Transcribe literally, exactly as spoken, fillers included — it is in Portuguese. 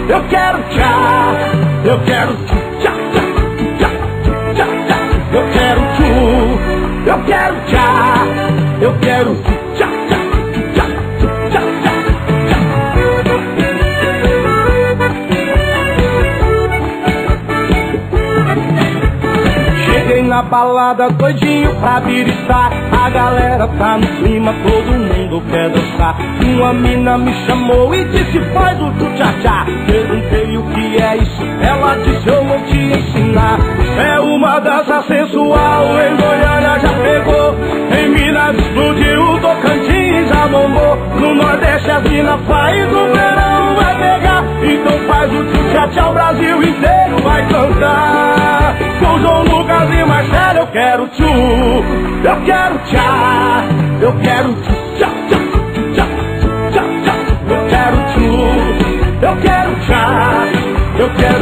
eu quero tchá, eu quero tchá, tchá, tchá, tchá, tchá. Eu quero tchu, eu quero tchá, eu quero tchá, tchá, tchá, tchá, tchá, tchá. Cheguei na balada doidinho pra biritar, a galera tá no clima, todo mundo quer dançar. Uma mina me chamou e disse faz o tchu-tchá-tchá. Perguntei o que é isso, ela disse eu vou te ensinar. É uma dança sensual, em Goiânia já pegou, em Minas explodiu, o Tocantins já bombou. No Nordeste as minas faz, no verão vai pegar. Então faz o tchu-tchá-tchá, o Brasil inteiro vai cantar. Com João Lucas e Marcelo eu quero tchu, eu quero tchá, eu quero tchá, tchá, tchá, tchá, tchá. Eu quero tchu, eu quero tchá, eu quero